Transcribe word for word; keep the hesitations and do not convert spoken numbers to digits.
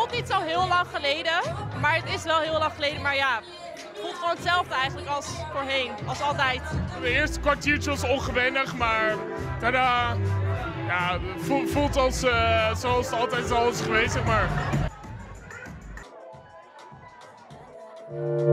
voelt niet zo heel lang geleden, maar het is wel heel lang geleden. Maar ja, het voelt gewoon hetzelfde eigenlijk als voorheen, als altijd. De eerste kwartiertje was ongewennig, maar daarna ja, voelt, voelt als uh, zoals het altijd al is geweest, zeg maar.